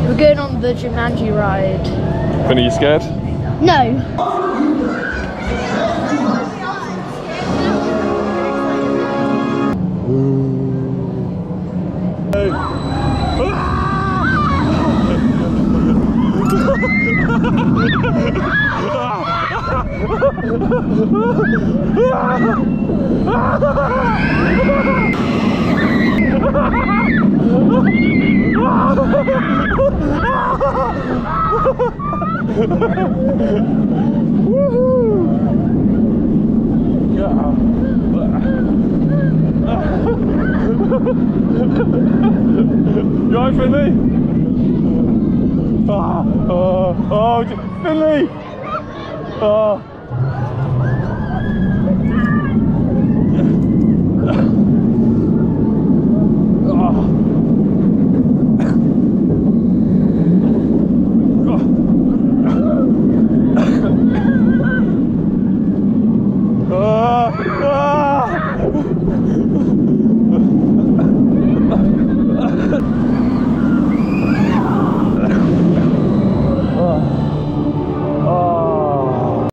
We're going on the Jumanji ride. Finley, you scared? No. You alright, Finley? Oh, Finley! Oh.